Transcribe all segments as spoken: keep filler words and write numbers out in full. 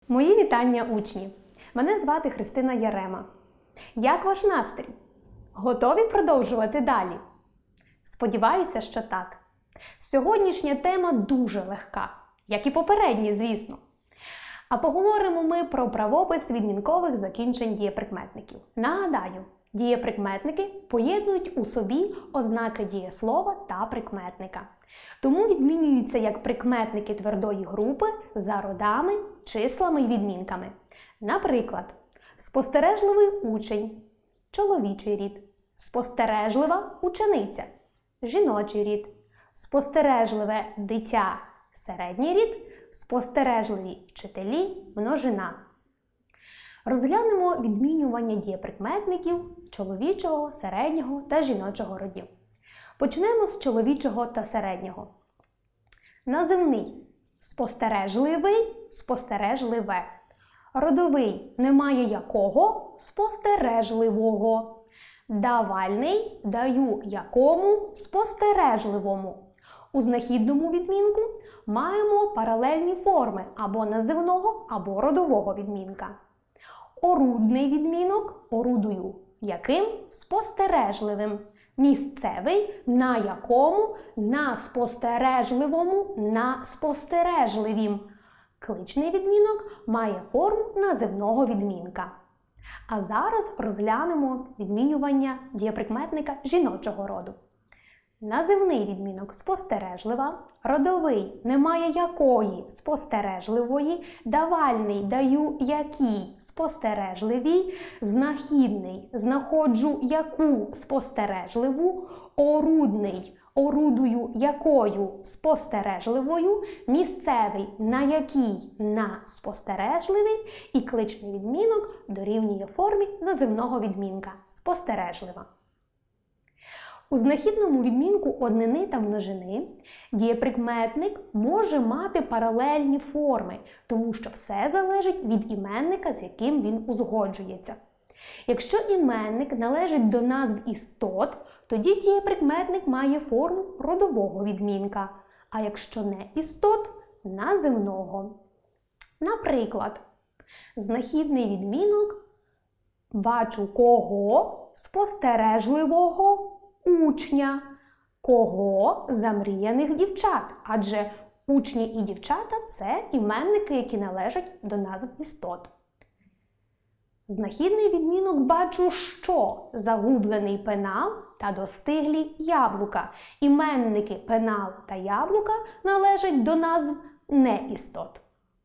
Мої вітання, учні! Мене звати Христина Ярема. Як ваш настрій? Готові продовжувати далі? Сподіваюся, що так. Сьогоднішня тема дуже легка, як і попередні, звісно. А поговоримо ми про правопис відмінкових закінчень дієприкметників. Нагадаю, дієприкметники поєднують у собі ознаки дієслова та прикметника. Тому відмінюються як прикметники твердої групи за родами, числами й відмінками. Наприклад, спостережливий учень – чоловічий рід, спостережлива учениця – жіночий рід, спостережливе дитя – середній рід, спостережливі вчителі – множина. Розглянемо відмінювання дієприкметників чоловічого, середнього та жіночого родів. Почнемо з чоловічого та середнього. Називний – спостережливий, спостережливе. Родовий – немає якого, спостережливого. Давальний – даю якому, спостережливому. У знахідному відмінку маємо паралельні форми або називного, або родового відмінка. Орудний відмінок – орудую яким, спостережливим. Місцевий – на якому, на спостережливому, на спостережливім. Кличний відмінок має форму називного відмінка. А зараз розглянемо відмінювання дієприкметника жіночого роду. Називний відмінок – спостережлива, родовий – немає якої, спостережливої, давальний – даю якій, спостережливій, знахідний – знаходжу яку, спостережливу, орудний – орудую якою, спостережливою, місцевий – на якій, на спостережливий, і кличний відмінок дорівнює формі називного відмінка – спостережлива. У знахідному відмінку однини та множини дієприкметник може мати паралельні форми, тому що все залежить від іменника, з яким він узгоджується. Якщо іменник належить до назв істот, тоді дієприкметник має форму родового відмінка, а якщо не істот – називного. Наприклад, знахідний відмінок «бачу кого» – спостережливого учня, кого замріяних дівчат, адже учні і дівчата – це іменники, які належать до назв істот. Знахідний відмінок «бачу що» – загублений пенал та достиглі яблука. Іменники пенал та яблука належать до назв неістот.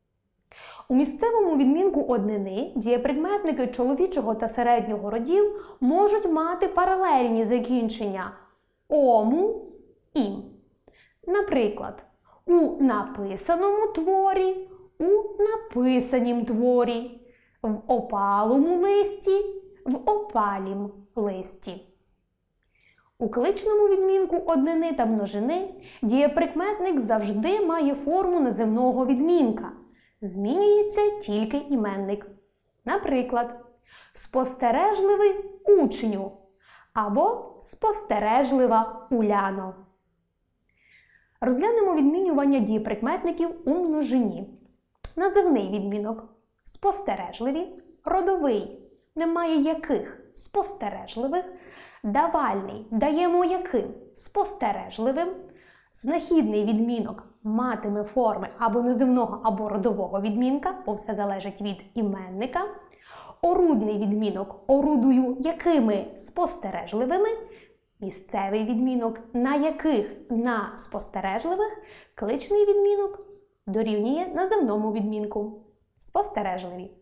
У місцевому відмінку однини дієприкметники чоловічого та середнього родів можуть мати паралельні закінчення «ому», «ім». Наприклад, у написаному творі, у написанім творі, в опалому листі, в опалім листі. У кличному відмінку однини та множини дієприкметник завжди має форму називного відмінка. Змінюється тільки іменник. Наприклад, спостережливий учню або спостережлива Уляно. Розглянемо відмінювання дієприкметників у множині. Називний відмінок – спостережливі, родовий – немає яких, спостережливих, давальний – даємо яким, спостережливим, знахідний відмінок матиме форми або називного, або родового відмінка, бо все залежить від іменника. Орудний відмінок орудую якими, спостережливими. Місцевий відмінок на яких, на спостережливих. Кличний відмінок дорівнює називному відмінку. Спостережливі.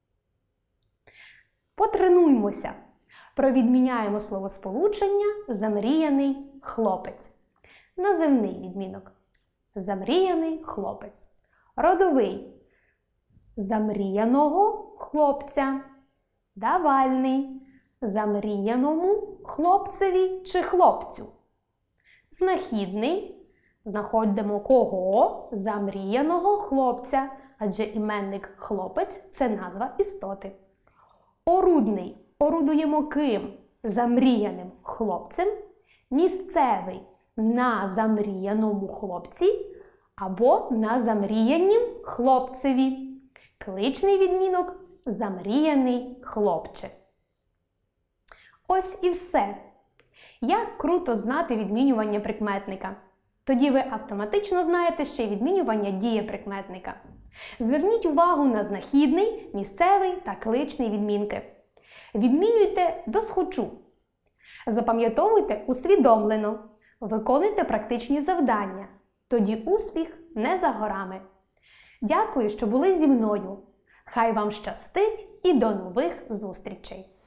Потренуймося. Провідміняємо словосполучення «замріяний хлопець». Називний відмінок – замріяний хлопець. Родовий – замріяного хлопця. Давальний – замріяному хлопцеві чи хлопцю. Знахідний – знаходимо кого? Замріяного хлопця, адже іменник хлопець – це назва істоти. Орудний – орудуємо ким? Замріяним хлопцем. Місцевий – на замріяному хлопці або на замріянім хлопцеві. Кличний відмінок – замріяний хлопче. Ось і все. Як круто знати відмінювання прикметника. Тоді ви автоматично знаєте ще й відмінювання дієприкметника. Зверніть увагу на знахідний, місцевий та кличний відмінки. Відмінюйте досхочу. Запам'ятовуйте усвідомлено. Виконуйте практичні завдання. Тоді успіх не за горами. Дякую, що були зі мною. Хай вам щастить і до нових зустрічей!